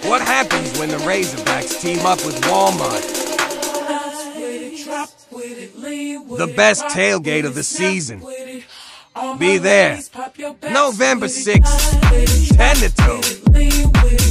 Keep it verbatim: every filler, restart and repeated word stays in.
What happens when the Razorbacks team up with Walmart? The best tailgate of the season. Be there. November sixth, ten to two.